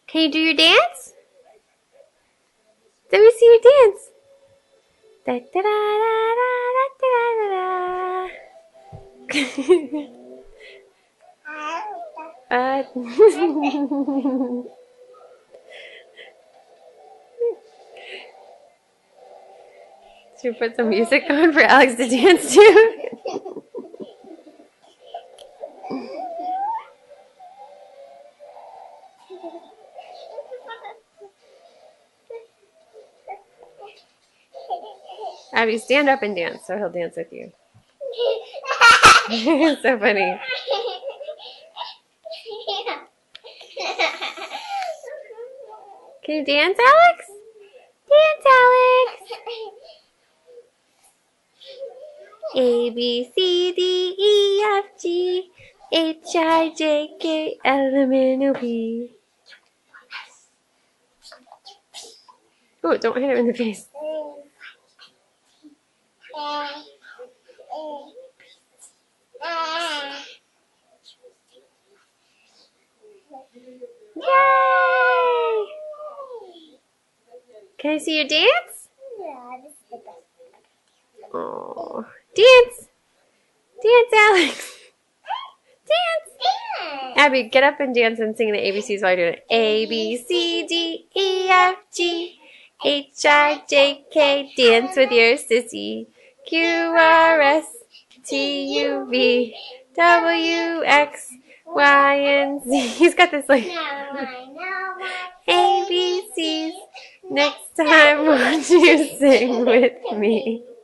Can you do your dance? Let me see your dance. Da, da, da, da, da, da, da. Should we put some music on for Alex to dance to? Abby, stand up and dance so he'll dance with you. It's so funny. Can you dance, Alex? Dance, Alex! A, B, C, D, E, F, G, H, I, J, K, L, M, N, O, P. Oh, don't hit him in the face. Yay! Can I see your dance? Yeah, this is the best. Oh, dance! Dance, Alex! Dance! Abby, get up and dance and sing the ABCs while you're doing it. A, B, C, D, E, F, G, H, I, J, K. Dance with your sissy. Q, R, S, T, U, V, W, X, Y, and Z. He's got this like ABCs. Next time, won't you sing with me?